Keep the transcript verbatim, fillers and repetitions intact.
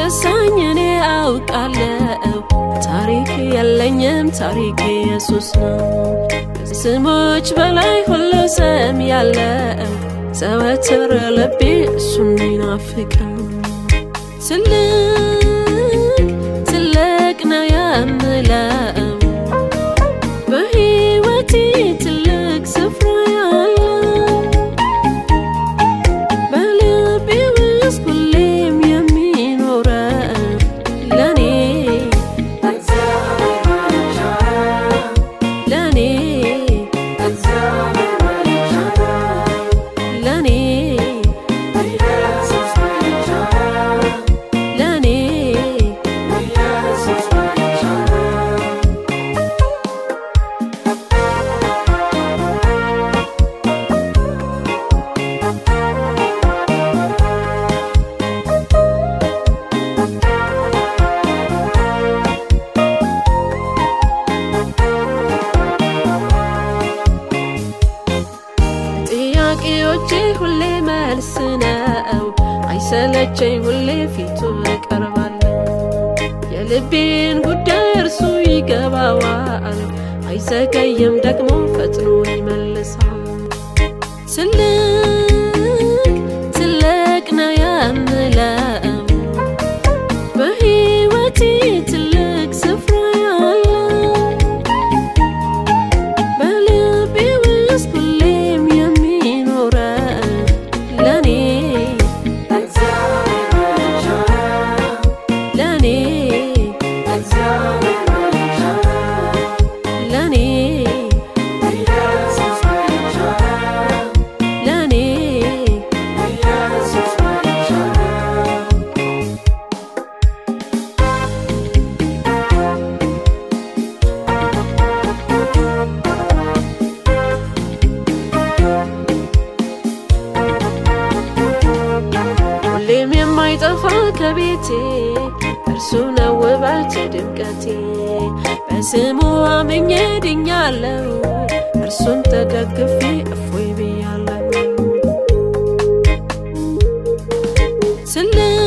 ረሳኝ እኔ አውቃለሁ ታሪክ የለኝም ታሪክ ኢየሱስ ነው ስሞች በላይ ሁሉ ስም ያለው ዘወትር ልቤ እሱን ይናፍቃል ትልቅ ትልቅ ነው የምለው በሕይወቴ ትልቅ ስፍራ ያለው በልቤ ውስጥ ሁሌም የሚኖረው ለኔ ለኔ ሁሌ መልስ ነው አይሰለቸኝ ሁሌ ፊቱ እቀርባለሁ የልቤን ጉዳይ እርሱ ይገባዋል አይዘገይም ደግሞ ፈጥኖ ይመልሳል ትልቅ ትልቅ ነው የምለው በሕይወቴ ትልቅ ስፍራ ያለው በልቤ ውስጥ ሁሌም የማይጠፋ ከቤቴ እርሱ ነው ውበቴ ድምቀቴ በስሙ አምኜ ድኛለሁ እርሱን ተደግፌ እፎይ ብያለሁ